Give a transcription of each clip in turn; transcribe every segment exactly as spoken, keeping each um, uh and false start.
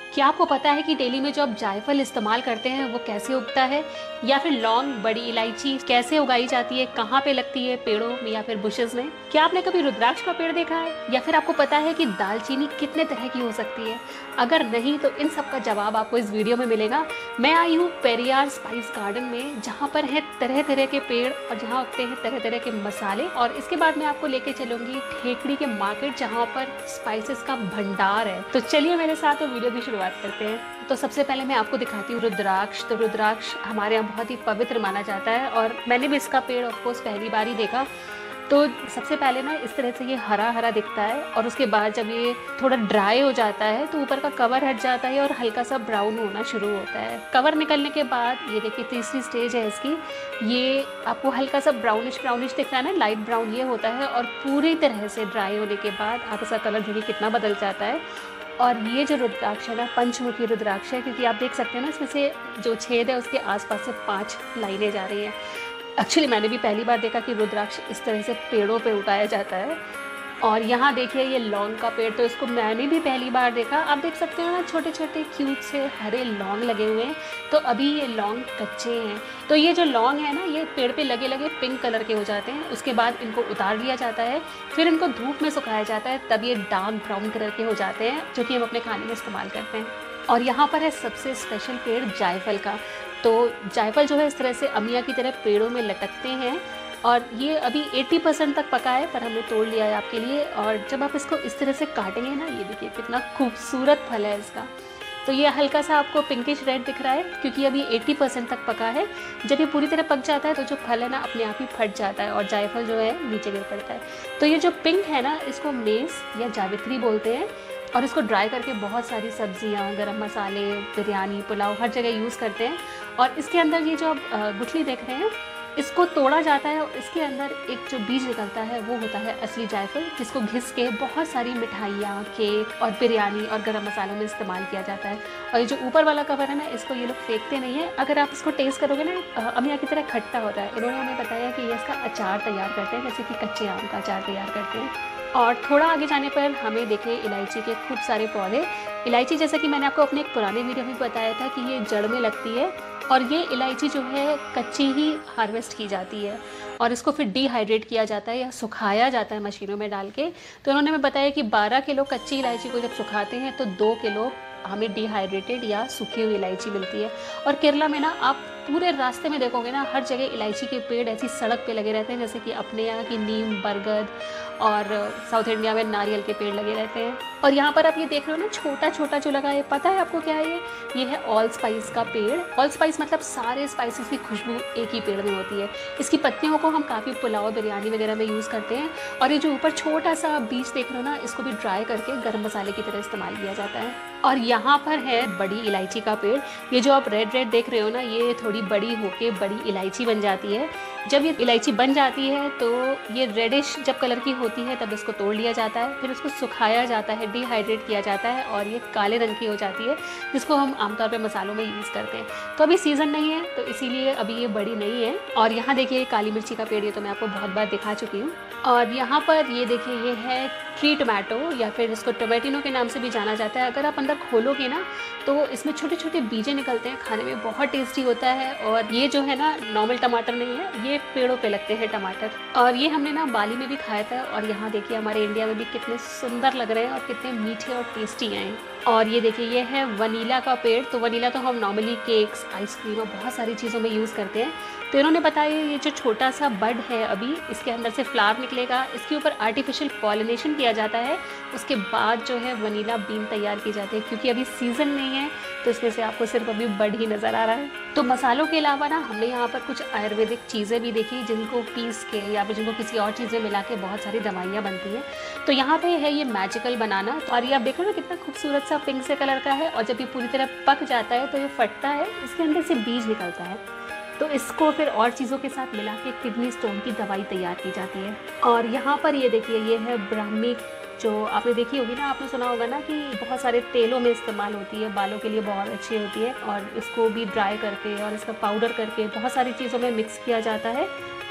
क्या आपको पता है कि डेली में जो आप जायफल इस्तेमाल करते हैं वो कैसे उगता है, या फिर लौंग बड़ी इलायची कैसे उगाई जाती है, कहाँ पे लगती है, पेड़ों में या फिर बुशेस में? क्या आपने कभी रुद्राक्ष का पेड़ देखा है, या फिर आपको पता है कि दालचीनी कितने तरह की हो सकती है? अगर नहीं तो इन सब का जवाब आपको इस वीडियो में मिलेगा। मैं आई हूँ पेरियार स्पाइस गार्डन में, जहाँ पर है तरह तरह के पेड़ और जहाँ उगते हैं तरह तरह के मसाले। और इसके बाद मैं आपको लेके चलूंगी ठेकड़ी के मार्केट, जहाँ पर स्पाइसेस का भंडार है। तो चलिए मेरे साथ वीडियो की शुरुआत करते हैं। तो सबसे पहले मैं आपको दिखाती हूँ रुद्राक्ष। तो रुद्राक्ष हमारे यहाँ बहुत ही पवित्र माना जाता है और मैंने भी इसका पेड़ ऑफकोर्स पहली बार ही देखा। तो सबसे पहले ना इस तरह से ये हरा हरा दिखता है, और उसके बाद जब ये थोड़ा ड्राई हो जाता है तो ऊपर का कवर हट जाता है और हल्का सा ब्राउन होना शुरू होता है। कवर निकलने के बाद ये देखिए तीसरी स्टेज है इसकी, ये आपको हल्का सा ब्राउनिश ब्राउनिश दिख रहा है ना, लाइट ब्राउन ये होता है। और पूरी तरह से ड्राई होने के बाद आप इसका कलर देखिए कितना बदल जाता है। और ये जो रुद्राक्ष है ना, पंचमुखी रुद्राक्ष है, क्योंकि आप देख सकते हैं ना इसमें से जो छेद है उसके आसपास से पांच लाइनें जा रही हैं। एक्चुअली मैंने भी पहली बार देखा कि रुद्राक्ष इस तरह से पेड़ों पे उगाया जाता है। और यहाँ देखिए ये लौंग का पेड़, तो इसको मैंने भी पहली बार देखा। आप देख सकते हो ना छोटे छोटे क्यूट से हरे लौंग लगे हुए हैं। तो अभी ये लौंग कच्चे हैं। तो ये जो लौंग है ना, ये पेड़ पे लगे लगे पिंक कलर के हो जाते हैं। उसके बाद इनको उतार लिया जाता है, फिर इनको धूप में सुखाया जाता है, तब ये डार्क ब्राउन कलर के हो जाते हैं, जो कि हम अपने खाने में इस्तेमाल करते हैं। और यहाँ पर है सबसे स्पेशल पेड़ जायफल का। तो जायफल जो है इस तरह से अमिया की तरह पेड़ों में लटकते हैं, और ये अभी अस्सी परसेंट तक पका है, पर हमने तोड़ लिया है आपके लिए। और जब आप इसको इस तरह से काटेंगे ना, ये देखिए कितना खूबसूरत फल है इसका। तो ये हल्का सा आपको पिंकिश रेड दिख रहा है, क्योंकि अभी अस्सी परसेंट तक पका है। जब ये पूरी तरह पक जाता है तो जो फल है ना अपने आप ही फट जाता है और जायफल जो है नीचे गिर पड़ता है। तो ये जो पिंक है ना, इसको मेस या जावित्री बोलते हैं। और इसको ड्राई करके बहुत सारी सब्जियां, गरम मसाले, बिरयानी, पुलाव हर जगह यूज़ करते हैं। और इसके अंदर ये जो आप गुठली देख रहे हैं, इसको तोड़ा जाता है और इसके अंदर एक जो बीज निकलता है वो होता है असली जायफल, जिसको घिस के बहुत सारी मिठाइयाँ, केक और बिरयानी और गरम मसालों में इस्तेमाल किया जाता है। और ये जो ऊपर वाला कवर है ना, इसको ये लोग फेंकते नहीं है। अगर आप इसको टेस्ट करोगे ना, अमिया की तरह खट्टा होता है। इन्होंने हमें बताया कि ये इसका अचार तैयार करते हैं, जैसे कि कच्चे आम का अचार तैयार करते हैं। और थोड़ा आगे जाने पर हमें देखे इलायची के खूब सारे पौधे। इलायची, जैसा कि मैंने आपको अपने एक पुराने वीडियो में बताया था कि ये जड़ में लगती है, और ये इलायची जो है कच्ची ही हार्वेस्ट की जाती है और इसको फिर डिहाइड्रेट किया जाता है या सुखाया जाता है मशीनों में डाल के। तो उन्होंने हमें बताया कि बारह किलो कच्ची इलायची को जब सुखाते हैं तो दो किलो हमें डिहाइड्रेटेड या सूखी हुई इलायची मिलती है। और केरला में ना आप पूरे रास्ते में देखोगे ना, हर जगह इलायची के पेड़ ऐसी सड़क पे लगे रहते हैं, जैसे कि अपने यहाँ की नीम, बरगद, और साउथ इंडिया में नारियल के पेड़ लगे रहते हैं। और यहाँ पर आप ये देख रहे हो ना, छोटा छोटा जो लगा है, पता है आपको क्या है ये? ये है ऑल स्पाइस का पेड़। ऑल स्पाइस मतलब सारे स्पाइसेस की खुशबू एक ही पेड़ में होती है। इसकी पत्तियों को हम काफ़ी पुलाव, बिरयानी वगैरह में यूज़ करते हैं। और ये जो ऊपर छोटा सा बीज देख रहे हो ना, इसको भी ड्राई करके गर्म मसाले की तरह इस्तेमाल किया जाता है। और यहाँ पर है बड़ी इलायची का पेड़। ये जो आप रेड रेड देख रहे हो ना, ये थोड़ी बड़ी होके बड़ी इलायची बन जाती है। जब ये इलायची बन जाती है तो ये रेडिश जब कलर की होती है तब इसको तोड़ लिया जाता है, फिर उसको सुखाया जाता है, डिहाइड्रेट किया जाता है, और ये काले रंग की हो जाती है, जिसको हम आमतौर पे मसालों में यूज़ करते हैं। तो अभी सीज़न नहीं है तो इसीलिए अभी ये बड़ी नहीं है। और यहाँ देखिए काली मिर्ची का पेड़, ये तो मैं आपको बहुत बार दिखा चुकी हूँ। और यहाँ पर ये देखिए ये है ट्री टोमेटो, या फिर इसको टोमेटिनो के नाम से भी जाना जाता है। अगर आप अंदर खोलोगे ना तो इसमें छोटे छोटे बीजे निकलते हैं, खाने में बहुत टेस्टी होता है। और ये जो है ना, नॉर्मल टमाटर नहीं है, ये पेड़ों पे लगते हैं टमाटर। और ये हमने ना बाली में भी खाया था, और यहाँ देखिए हमारे इंडिया में भी कितने सुंदर लग रहे हैं और कितने मीठे और टेस्टी हैं। और ये देखिए ये है वनीला का पेड़। तो वनीला तो हम नॉर्मली केक्स, आइसक्रीम और बहुत सारी चीज़ों में यूज़ करते हैं। तो इन्होंने बताया ये जो छोटा सा बड है, अभी इसके अंदर से फ्लावर निकलेगा, इसके ऊपर आर्टिफिशियल पॉलिनेशन किया जाता है, उसके बाद जो है वनीला बीन तैयार की जाती है। क्योंकि अभी सीज़न नहीं है तो इसमें से आपको सिर्फ अभी बड ही नज़र आ रहा है। तो मसालों के अलावा ना हमने यहाँ पर कुछ आयुर्वेदिक चीज़ें भी देखी, जिनको पीस के या फिर जिनको किसी और चीज़ में मिला के बहुत सारी दवाइयाँ बनती हैं। तो यहाँ पे है ये मैजिकल बनाना, और ये आप देखो ना कितना खूबसूरत सा पिंक से कलर का है। और जब ये पूरी तरह पक जाता है तो ये फटता है, इसके अंदर से बीज निकलता है, तो इसको फिर और चीज़ों के साथ मिला के किडनी स्टोन की दवाई तैयार की जाती है। और यहाँ पर ये देखिए ये है ब्राह्मी, जो आपने देखी होगी ना, आपने सुना होगा ना कि बहुत सारे तेलों में इस्तेमाल होती है, बालों के लिए बहुत अच्छी होती है। और इसको भी ड्राई करके और इसका पाउडर करके बहुत सारी चीज़ों में मिक्स किया जाता है।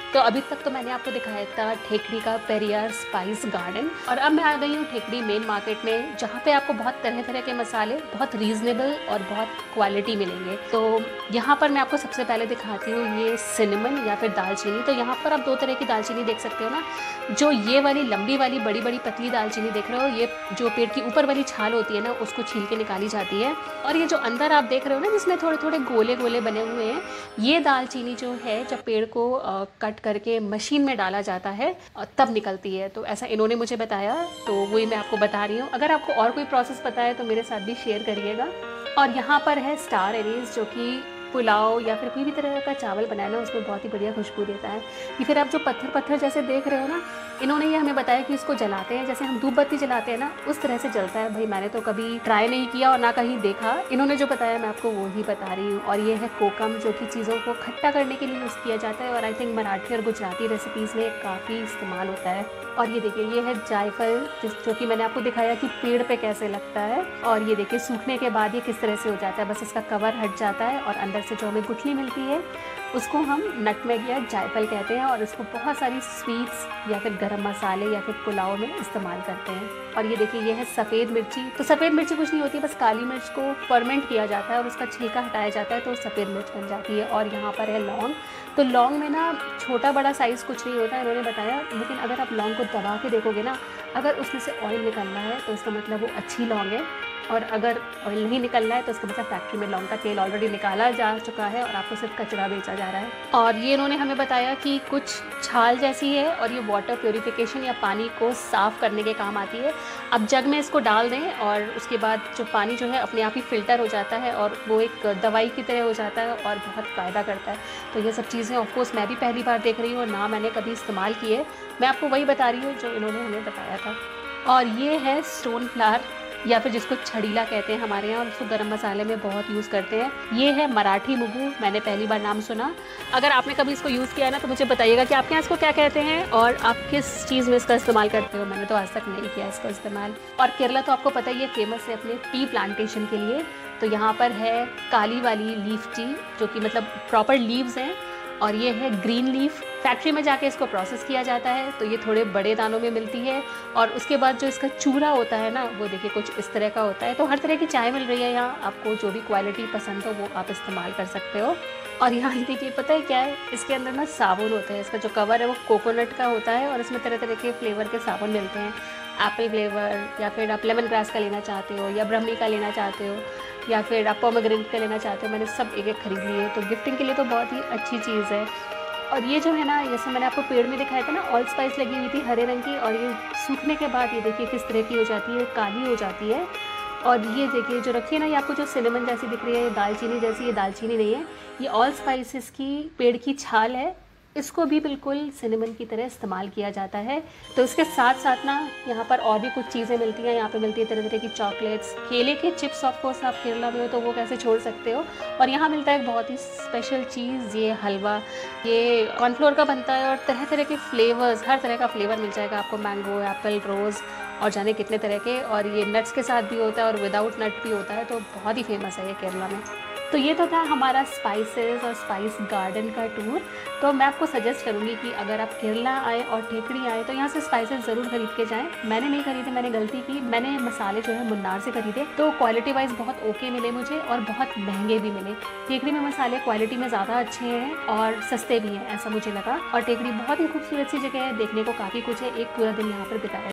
तो अभी तक तो मैंने आपको दिखाया था ठेकड़ी का पेरियार स्पाइस गार्डन, और अब मैं आ गई हूँ ठेकड़ी मेन मार्केट में, जहाँ पे आपको बहुत तरह तरह के मसाले बहुत रीजनेबल और बहुत क्वालिटी मिलेंगे। तो यहाँ पर मैं आपको सबसे पहले दिखाती हूँ ये सिनेमन या फिर दालचीनी। तो यहाँ पर आप दो तरह की दालचीनी देख सकते हो ना, जो ये वाली लंबी वाली बड़ी बड़ी पतली दालचीनी देख रहे हो, ये जो पेड़ की ऊपर वाली छाल होती है ना, उसको छील के निकाली जाती है। और ये जो अंदर आप देख रहे हो ना, जिसमें थोड़े थोड़े गोले गोले बने हुए हैं, ये दालचीनी जो है जब पेड़ को आ, कट करके मशीन में डाला जाता है तब निकलती है। तो ऐसा इन्होंने मुझे बताया, तो वही मैं आपको बता रही हूँ। अगर आपको और कोई प्रोसेस पता है तो मेरे साथ भी शेयर करिएगा। और यहाँ पर है स्टार एनीज, जो कि पुलाव या फिर कोई भी तरह का चावल बनाया ना, उसमें बहुत ही बढ़िया खुशबू देता है। ये फिर आप जो पत्थर पत्थर जैसे देख रहे हो ना, इन्होंने ये हमें बताया कि इसको जलाते हैं जैसे हम धूप बत्ती जलाते हैं ना, उस तरह से जलता है। भाई मैंने तो कभी ट्राई नहीं किया और ना कहीं देखा, इन्होंने जो बताया मैं आपको वो ही बता रही हूँ। और ये है कोकम, जो कि चीज़ों को खट्टा करने के लिए यूज़ किया जाता है, और आई थिंक मराठी और गुजराती रेसिपीज़ में काफ़ी इस्तेमाल होता है। और ये देखिए, ये है जायफल, जो कि मैंने आपको दिखाया कि पेड़ पे कैसे लगता है। और ये देखिए सूखने के बाद ये किस तरह से हो जाता है, बस इसका कवर हट जाता है और अंदर से जो हमें गुठली मिलती है उसको हम नटमेग या जायफल कहते हैं। और इसको बहुत सारी स्वीट्स या फिर गरम मसाले या फिर पुलाव में इस्तेमाल करते हैं। और ये देखिए, ये है सफ़ेद मिर्ची। तो सफ़ेद मिर्ची कुछ नहीं होती, बस काली मिर्च को फर्मेंट किया जाता है और उसका छिलका हटाया जाता है तो सफ़ेद मिर्च बन जाती है। और यहाँ पर है लौंग। तो लौंग में ना छोटा बड़ा साइज़ कुछ नहीं होता, इन्होंने बताया, लेकिन अगर आप लौंग को दबा के देखोगे ना, अगर उसमें से ऑयल निकल रहा है तो इसका मतलब वो अच्छी लौंग है, और अगर ऑयल नहीं निकल रहा है तो उसका मतलब फैक्ट्री में लौंग का तेल ऑलरेडी निकाला जा चुका है और आपको सिर्फ कचरा बेचा जा रहा है। और ये इन्होंने हमें बताया कि कुछ छाल जैसी है और ये वाटर प्योरीफिकेशन या पानी को साफ़ करने के काम आती है। अब जग में इसको डाल दें और उसके बाद जो पानी जो है अपने आप ही फ़िल्टर हो जाता है और वो एक दवाई की तरह हो जाता है और बहुत फ़ायदा करता है। तो ये सब चीज़ें ऑफकोर्स मैं भी पहली बार देख रही हूँ और ना मैंने कभी इस्तेमाल किए, मैं आपको वही बता रही हूँ जो इन्होंने हमें बताया था। और ये है स्टोन फ्लावर, या फिर जिसको छड़ीला कहते हैं हमारे यहाँ, और उसको गरम मसाले में बहुत यूज़ करते हैं। ये है मराठी मुगू, मैंने पहली बार नाम सुना। अगर आपने कभी इसको यूज़ किया है ना, तो मुझे बताइएगा कि आपके यहाँ इसको क्या कहते हैं और आप किस चीज़ में इसका इस्तेमाल करते हो। मैंने तो आज तक नहीं किया इसका इस्तेमाल। और केरला तो आपको पता ही है फेमस है अपने टी प्लांटेशन के लिए। तो यहाँ पर है काली वाली लीफ टी, जो कि मतलब प्रॉपर लीव्स हैं, और ये है ग्रीन लीफ। फैक्ट्री में जाके इसको प्रोसेस किया जाता है तो ये थोड़े बड़े दानों में मिलती है, और उसके बाद जो इसका चूरा होता है ना, वो देखिए कुछ इस तरह का होता है। तो हर तरह की चाय मिल रही है यहाँ, आपको जो भी क्वालिटी पसंद हो वो आप इस्तेमाल कर सकते हो। और यहाँ देखिए, पता है क्या है, इसके अंदर ना साबुन होते हैं। इसका जो कवर है वो कोकोनट का होता है और इसमें तरह तरह के फ्लेवर के साबुन मिलते हैं। एप्पल फ्लेवर, या फिर आप लेमन ग्रास का लेना चाहते हो, या ब्रह्मी का लेना चाहते हो, या फिर आप पोमेग्रेनेट का लेना चाहते हो। मैंने सब एक एक खरीद लिए, तो गिफ्टिंग के लिए तो बहुत ही अच्छी चीज़ है। और ये जो है ना, जैसे मैंने आपको पेड़ में दिखाया था ना, ऑल स्पाइस लगी हुई थी हरे रंग की, और ये सूखने के बाद ये देखिए किस तरह की हो जाती है, काली हो जाती है। और ये देखिए जो रखी है ना, ये आपको जो सिनेमन जैसी दिख रही है, दालचीनी जैसी, ये दालचीनी नहीं है, ये ऑल स्पाइसेस की पेड़ की छाल है। इसको भी बिल्कुल सिनेमन की तरह इस्तेमाल किया जाता है। तो इसके साथ साथ ना यहाँ पर और भी कुछ चीज़ें मिलती हैं। यहाँ पे मिलती है तरह तरह की चॉकलेट्स, केले के चिप्स। ऑफ कोर्स आप केरला में हो तो वो कैसे छोड़ सकते हो। और यहाँ मिलता है एक बहुत ही स्पेशल चीज़, ये हलवा, ये कॉर्नफ्लोर का बनता है, और तरह तरह के फ्लेवर्स, हर तरह का फ्लेवर मिल जाएगा आपको, मैंगो, एप्पल, रोज़ और जाने कितने तरह के। और ये नट्स के साथ भी होता है और विदाउट नट भी होता है, तो बहुत ही फेमस है ये केरला में। तो ये तो था हमारा स्पाइसेस और स्पाइस गार्डन का टूर। तो मैं आपको सजेस्ट करूँगी कि अगर आप केरला आए और ठेकड़ी आए तो यहाँ से स्पाइसेस ज़रूर खरीद के जाएं। मैंने नहीं खरीदे, मैंने गलती की, मैंने मसाले जो है मुन्नार से खरीदे, तो क्वालिटी वाइज बहुत ओके मिले मुझे और बहुत महंगे भी मिले। टेकड़ी में मसाले क्वालिटी में ज़्यादा अच्छे हैं और सस्ते भी हैं, ऐसा मुझे लगा। और टेकड़ी बहुत ही खूबसूरत सी जगह है, देखने को काफ़ी कुछ है, एक पूरा दिन यहाँ पर बिताया।